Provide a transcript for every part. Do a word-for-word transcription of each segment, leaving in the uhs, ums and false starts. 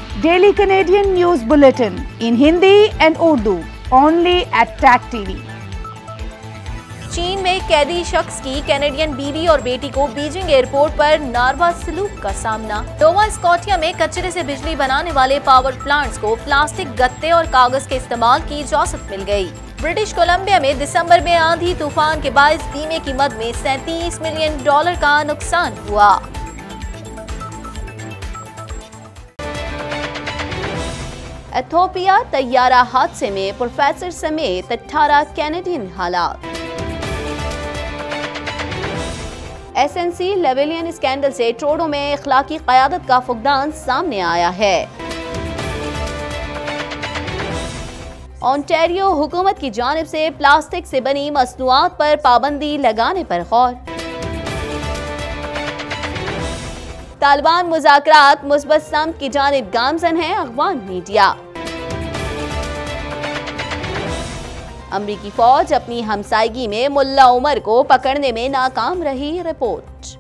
Daily Canadian News Bulletin in Hindi and Urdu, only at T A C T V. चीन में कैदी शख्स की कैनेडियन बीवी और बेटी को बीजिंग एयरपोर्ट पर नारवा सलूक का सामना। नोवा स्कॉटिया में कचरे से बिजली बनाने वाले पावर प्लांट्स को प्लास्टिक, गत्ते और कागज के इस्तेमाल की इजाजत मिल गई। ब्रिटिश कोलंबिया में दिसंबर में आंधी तूफान के बायस बीमे की मद में सैंतीस मिलियन डॉलर का नुकसान हुआ। एथियोपिया तैयारा हादसे में प्रोफेसर समेत अठारह कैनेडियन हलाक। S N C Lavalin scandal से ट्रूडो में इखलाकी क़यादत का फुकदान सामने आया है। ओंटारियो हुकूमत की जानिब से प्लास्टिक से बनी मसनूआत पर पाबंदी लगाने पर गौर। तालिबान मुज़ाकरात मुस्बत सम्त की जानिब गामजन है अफगान मीडिया। अमरीकी फौज अपनी हमसायगी में मुल्ला उमर को पकड़ने में नाकाम रही, रिपोर्ट।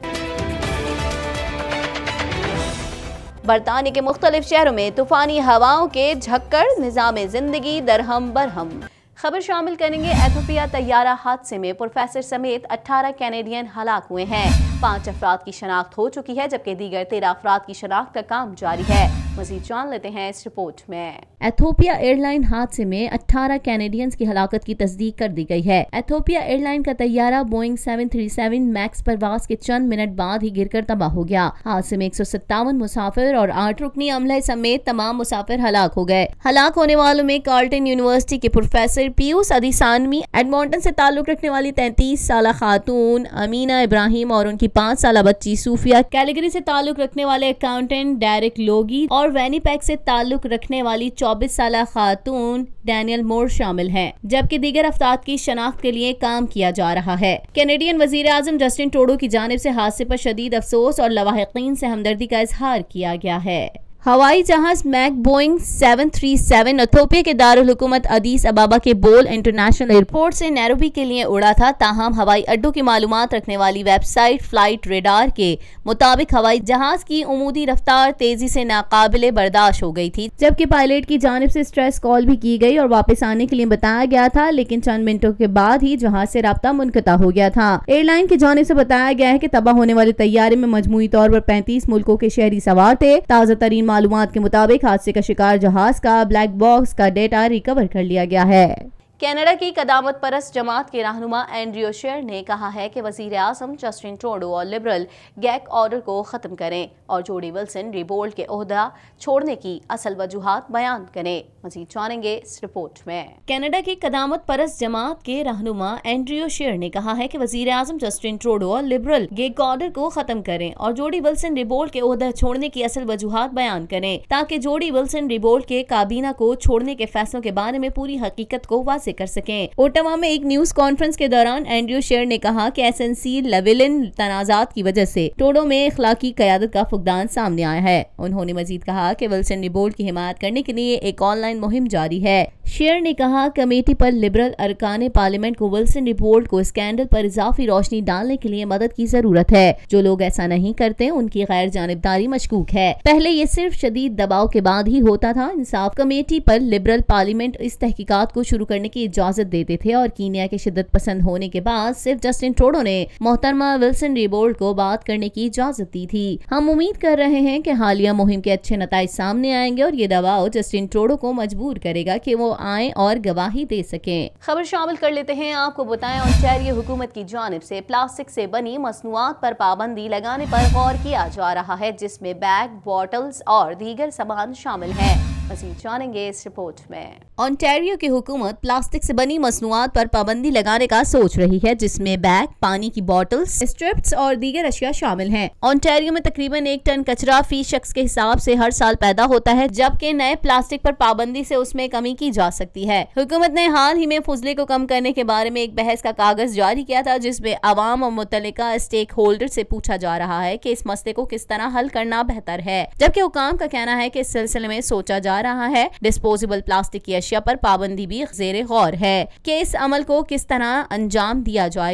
बरतानिया के मुख्तलिफ शहरों में तूफानी हवाओं के झक्कड़, निज़ाम जिंदगी दरहम बरहम। खबर शामिल करेंगे एथियोपिया तैयारा हादसे में प्रोफेसर समेत अठारह कैनेडियन हलाक हुए हैं। पांच अफराद की शनाख्त हो चुकी है जबकि दीगर तेरह अफराद की शनाख्त का काम जारी है। मज़ीद जान लेते हैं इस रिपोर्ट में। एथियोपिया एयरलाइन हादसे में अठारह कैनेडियंस की हलाकत की तस्दीक कर दी गई है। एथियोपिया एयरलाइन का तैयारा Boeing seven three seven Max परवाज के चंद मिनट बाद ही गिरकर तबाह हो गया। हादसे में एक सौ सत्तावन मुसाफिर और आठ रुकनी अमले समेत तमाम मुसाफिर हलाक हो गए। हलाक होने वालों में कार्ल्टन यूनिवर्सिटी के प्रोफेसर पीयूष अदिसानवी, एडमंटन से ताल्लुक रखने वाली तैंतीस साल खातून अमीना इब्राहिम और उनकी पाँच साल बच्ची सूफिया, कैलिगरी से ताल्लुक रखने वाले अकाउंटेंट डेरिक लोगी और वेनिपेग से ताल्लुक रखने वाली चौबीस साल खातून डैनियल मोर शामिल हैं, जबकि दीगर अफराद की शनाख्त के लिए काम किया जा रहा है। कैनेडियन वजीर आजम जस्टिन ट्रूडो की जानिब से हादसे पर शदीद अफसोस और लवाहिकीन से हमदर्दी का इजहार किया गया है। हवाई जहाज Max Boeing seven three seven Ethiopia के दारुल हुकूमत अदीस अबाबा के बोल इंटरनेशनल एयरपोर्ट से नैरोबी के लिए उड़ा था। ताहम हवाई अड्डों की मालूमात रखने वाली वेबसाइट फ्लाइट रेडार के मुताबिक हवाई जहाज की उमूदी रफ्तार तेजी से नाकाबिले बर्दाश्त हो गई थी, जबकि पायलट की जानिब से स्ट्रेस कॉल भी की गई और वापस आने के लिए बताया गया था, लेकिन चंद मिनटों के बाद ही जहाज से राब्ता मुनक़ता हो गया था। एयरलाइन की जानिब से बताया गया है कि तबाह होने वाले तैयारे में मजमूई तौर पर पैंतीस मुल्कों के शहरी सवार थे। ताज़ा तरीन मालूमात के मुताबिक हादसे का शिकार जहाज का ब्लैक बॉक्स का डेटा रिकवर कर लिया गया है। कनाडा की कदामत परस्त जमात के रहनुमा एंड्रयू शेर ने कहा है कि वजीर आजम जस्टिन ट्रूडो और लिबरल गैग ऑर्डर को खत्म करें और जोडी विल्सन रिबोल्ड के ओहदा छोड़ने की असल वजूहात बयान करें। मजीद जानेंगे इस रिपोर्ट में। कनाडा की कदामत परस्त जमात के रहनुमा एंड्रयू शेर ने कहा है कि वजीर आजम जस्टिन ट्रूडो और लिबरल गैग ऑर्डर को खत्म करें और जोडी विल्सन रिबोल्ड के ओहदा छोड़ने की असल वजूहात बयान करें, ताकि जोडी विल्सन रिबोल्ड के काबीना को छोड़ने के फैसलों के बारे में पूरी हकीकत को वाज़ेह कर सकें। ओटावा में एक न्यूज कॉन्फ्रेंस के दौरान एंड्रयू शेर ने कहा कि एस एन सी लेवेलिन तनाजात की वजह से ट्रूडो में इखलाकी क़यादत का फुकदान सामने आया है। उन्होंने मजीद कहा कि विल्सन रिबोल्ड की हिमायत करने के लिए एक ऑनलाइन मुहिम जारी है। शेर ने कहा कमेटी पर लिबरल अरकान पार्लियामेंट को विल्सन रिबोल्ड को स्कैंडल पर इजाफी रोशनी डालने के लिए मदद की जरूरत है। जो लोग ऐसा नहीं करते उनकी गैर जानिबदारी मशकूक है। पहले ये सिर्फ शदीद दबाव के बाद ही होता था। इंसाफ कमेटी पर लिबरल पार्लियामेंट इस तहकीकात को शुरू करने की इजाजत देते थे और कीनिया के शिद्दत पसंद होने के बाद सिर्फ जस्टिन ट्रूडो ने मोहतरमा विल्सन रिबोल्ड को बात करने की इजाजत दी थी। हम उम्मीद कर रहे हैं कि हालिया मुहिम के अच्छे नताइज सामने आएंगे और ये दबाव जस्टिन ट्रूडो को मजबूर करेगा कि वो आए और गवाही दे सकें। खबर शामिल कर लेते हैं। आपको बताएं, ओंटारियो हुकूमत की जानिब से प्लास्टिक से बनी मसनूआत पर पाबंदी लगाने पर गौर किया जा रहा है, जिसमें बैग, बॉटल्स और दीगर सामान शामिल हैं। मज़ीद जानेंगे इस रिपोर्ट में। ओंटारियो की हुकूमत प्लास्टिक से बनी मसनूआत पर पाबंदी लगाने का सोच रही है, जिसमें बैग, पानी की बोतल्स, स्ट्रिप्स और दीगर अशिया शामिल हैं। ओंटारियो में तकरीबन एक टन कचरा फी शख्स के हिसाब से हर साल पैदा होता है, जबकि नए प्लास्टिक पर पाबंदी से उसमें कमी की जा सकती है। हुकूमत ने हाल ही में फुजले को कम करने के बारे में एक बहस का कागज जारी किया था, जिसमें अवाम और मुतल्लिका स्टेक होल्डर से पूछा जा रहा है कि इस मसले को किस तरह हल करना बेहतर है, जबकि हुकाम का कहना है कि इस सिलसिले में सोचा जा रहा है। डिस्पोजेबल प्लास्टिक की अशिया पर पाबंदी भी ज़ेरे गौर है कि इस अमल को किस तरह अंजाम दिया जाएगा।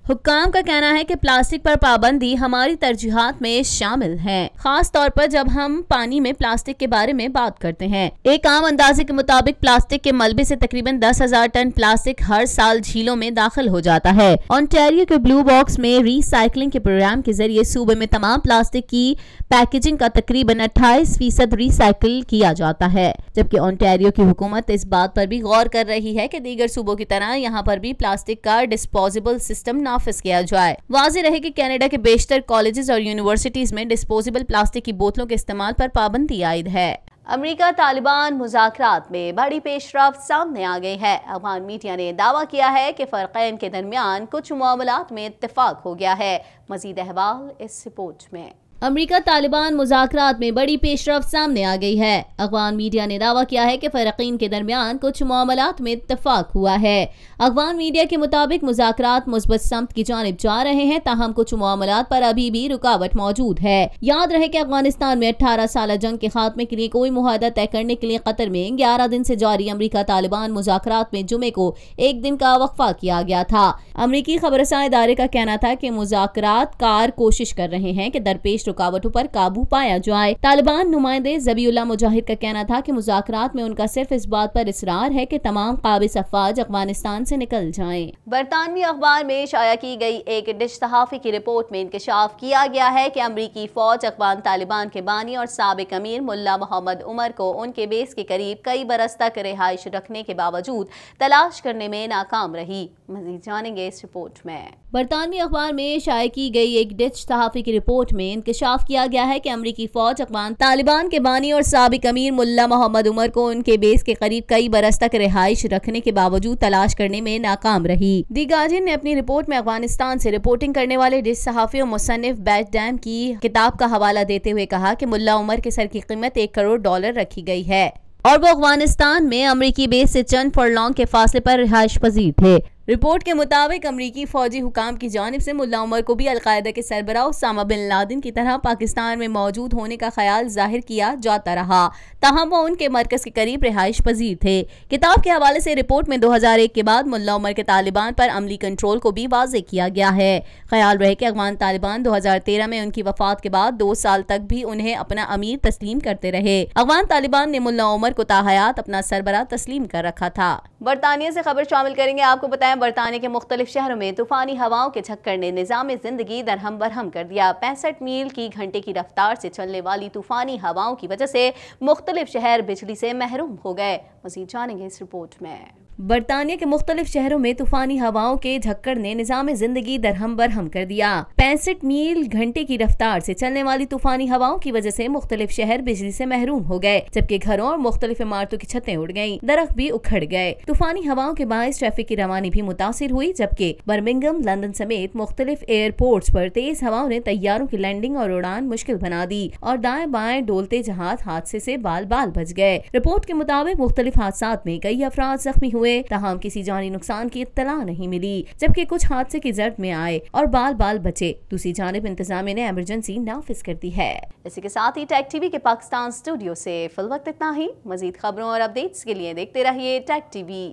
हुक्काम का कहना है कि प्लास्टिक पर पाबंदी हमारी तरजीहात में शामिल है, खास तौर पर जब हम पानी में प्लास्टिक के बारे में बात करते हैं। एक आम अंदाजे के मुताबिक प्लास्टिक के मलबे से तकरीबन दस हजार टन प्लास्टिक हर साल झीलों में दाखिल हो जाता है। ओंटारियो के ब्लू बॉक्स में रिसाइकलिंग के प्रोग्राम के जरिए सूबे में तमाम प्लास्टिक की पैकेजिंग का तकरीबन अट्ठाईस फीसद रिसाइकिल किया जाता है, जबकि ओंटारियो की हुकूमत इस बात पर भी गौर कर रही है कि दीगर सूबों की तरह यहाँ पर भी प्लास्टिक का डिस्पोजेबल सिस्टम नाफिज किया जाए। वाज़ेह रहे कि कनाडा के बेशतर कॉलेजेस और यूनिवर्सिटीज में डिस्पोजेबल प्लास्टिक की बोतलों के इस्तेमाल पर पाबंदी आयद है। अमेरिका तालिबान मुज़ाकरात में बड़ी पेशरफ्त सामने आ गई है। अफगान मीडिया ने दावा किया है कि फ़रक़ैन के दरमियान कुछ मामलात में इत्तेफाक हो गया है। मज़ीद अहवाल इस रिपोर्ट में। अमेरिका तालिबान मुज़ाकरात में बड़ी पेशरफ्त सामने आ गई है। अफगान मीडिया ने दावा किया है कि फ़रक़ीन के दरमियान कुछ मामलात में इत्तफाक हुआ है। अफगान मीडिया के मुताबिक मुज़ाकरात मुस्बत समत की जानिब जा रहे हैं, ताहम कुछ मामलात पर अभी भी रुकावट मौजूद है। याद रहे कि अफगानिस्तान में अठारह साल जंग के खात्मे के लिए कोई मुआहदा तय करने के लिए कतर में ग्यारह दिन से जारी अमेरिका तालिबान मुज़ाकरात में जुमे को एक दिन का वक्फा किया गया था। अमरीकी खबरसां इदारे का कहना था कि मुज़ाकरात कार कोशिश कर रहे हैं कि दरपेश रुकावटों पर काबू पाया जाए। तालिबान नुमाइंदे ज़बीउल्लाह मुजाहिद का कहना था कि मुज़ाकरात में उनका सिर्फ इस बात पर इसरार है कि तमाम काबिज अफवाज अफगानिस्तान से निकल जाएं। बरतानवी अखबार में शाया की गई एक डिश सहाफ़ी की रिपोर्ट में इंकशाफ किया गया है कि अमरीकी फौज अफगान तालिबान के बानी और साबिक अमीर मुल्ला मोहम्मद उमर को उनके बेस के करीब कई बरस तक रिहाइश रखने के बावजूद तलाश करने में नाकाम रही। मज़ीद जानेंगे इस रिपोर्ट में। बरतानवी अखबार में शाया की गई एक डिश सहाफ़ी की रिपोर्ट में इंकशाफ किया गया है कि अमरीकी फौज अफगान तालिबान के बानी और साबिक अमीर मुल्ला मोहम्मद उमर को उनके बेस के करीब कई बरस तक रिहाइश रखने के बावजूद तलाश करने में नाकाम रही। दी गार्जियन ने अपनी रिपोर्ट में अफगानिस्तान से रिपोर्टिंग करने वाले डिश सहाफ़ी और मुसन्निफ बैट डैम की किताब का हवाला देते हुए कहा कि मुल्ला उमर के सर की कीमत एक करोड़ डॉलर रखी गई है और वो अफगानिस्तान में अमरीकी बेस से चंद फरलॉन्ग के फासले पर रिहाइश पजीर थे। रिपोर्ट के मुताबिक अमरीकी फौजी हुकाम की जानिब से मुल्ला उमर को भी अलकायदा के सरबराह उसामा बिन लादेन की तरह पाकिस्तान में मौजूद होने का ख्याल जाहिर किया जाता रहा, ताहम वो उनके मरकज के करीब रिहाइश पजीर थे। किताब के हवाले से रिपोर्ट में दो हजार एक के बाद मुल्ला उमर के तालिबान पर अमली कंट्रोल को भी वाज़ेह किया गया है। ख्याल रहे कि अफगान तालिबान दो हजार तेरह में उनकी वफात के बाद दो साल तक भी उन्हें अपना अमीर तस्लीम करते रहे। अफगान तालिबान ने मुल्ला उमर को ताहयात अपना सरबराह तस्लीम कर रखा था। बरतानिया से खबर शामिल करेंगे। आपको बताएं, बरतानिया के मुख्तलिफ शहरों में तूफानी हवाओं के झक्कड़ ने निजाम जिंदगी दरहम बरहम कर दिया। पैंसठ मील की घंटे की रफ्तार से चलने वाली तूफानी हवाओं की वजह से मुख्तलिफ शहर बिजली से महरूम हो गए। मज़ीद जानेंगे इस रिपोर्ट में। बरतानिया के मुख्तलिफ शहरों में तूफानी हवाओं के झक्कड़ ने निजाम जिंदगी दरहम बरहम कर दिया। पैंसठ मील घंटे की रफ्तार से चलने वाली तूफानी हवाओं की वजह से मुख्तलिफ शहर बिजली से महरूम हो गए, जबकि घरों और मुख्तलिफ इमारतों की छतें उड़ गयी, दरख्त भी उखड़ गए। तूफानी हवाओं के बायस ट्रैफिक की रवानी भी मुतासिर हुई, जबकि बर्मिंघम, लंदन समेत मुख्तलिफ एयरपोर्ट्स पर तेज हवाओं ने तैयारों की लैंडिंग और उड़ान मुश्किल बना दी और दाएं बाएं डोलते जहाज हादसे से बाल बाल बच गए। रिपोर्ट के मुताबिक मुख्तलिफ हादसात में कई अफराद जख्मी हुए, तहम किसी जानी नुकसान की इत्तला नहीं मिली, जबकि कुछ हादसे की जर्द में आए और बाल बाल बचे। दूसरी जानिब इंतजामिया ने इमरजेंसी नाफिज कर दी है। इसी के साथ ही टेक टीवी के पाकिस्तान स्टूडियो से फिल वक्त इतना ही। मजीद खबरों और अपडेट्स के लिए देखते रहिए tech TV.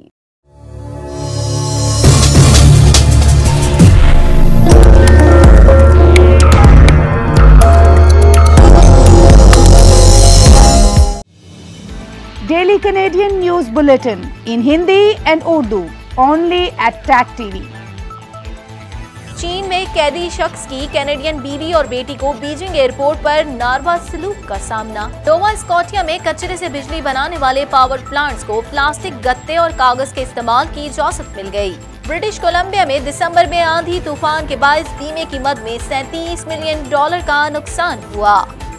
Daily Canadian News Bulletin in Hindi and Urdu only at Tech T V. चीन में कैदी शख्स की कैनेडियन बीवी और बेटी को बीजिंग एयरपोर्ट पर नारवा सलूक का सामना। नोवा स्कॉटिया में कचरे से बिजली बनाने वाले पावर प्लांट्स को प्लास्टिक, गत्ते और कागज के इस्तेमाल की इजाजत मिल गई। ब्रिटिश कोलंबिया में दिसंबर में आंधी तूफान के बायस बीमे की मद में सैंतीस मिलियन डॉलर का नुकसान हुआ।